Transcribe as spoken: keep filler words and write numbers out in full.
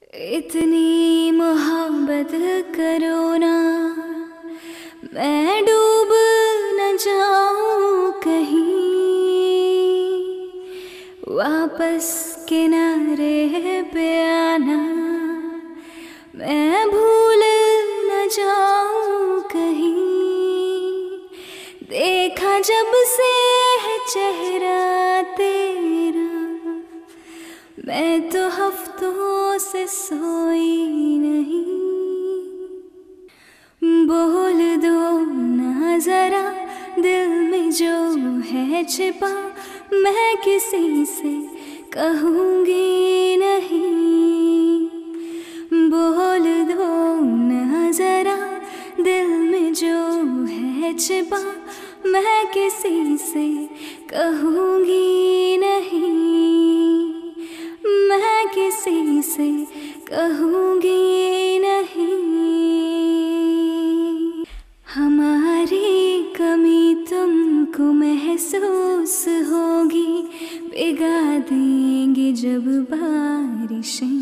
इतनी मोहब्बत करो ना, मैं डूब न जाऊं कहीं। वापस किनारे पे आना, मैं भूल न जाऊं कहीं। देखा जब से है चेहरा तेरा, मैं तो हफ्तों से सोई नहीं। बोल दो ना जरा दिल में जो है छिपा, मैं किसी से कहूँगी नहीं। बोल दो ना जरा दिल में जो है छिपा, मैं किसी से कहूँगी नहीं। मैं किसी से कहूँगी नहीं। हमारी कमी तुमको महसूस होगी, भिगा देंगे जब बारिशें।